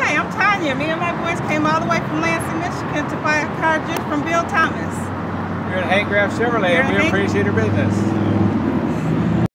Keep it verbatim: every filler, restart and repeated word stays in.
Hi, I'm Tonya. Me and my boys came all the way from Lansing, Michigan to buy a car just from Bill Thomas. You're at Hank Graff Chevrolet, and we appreciate your business.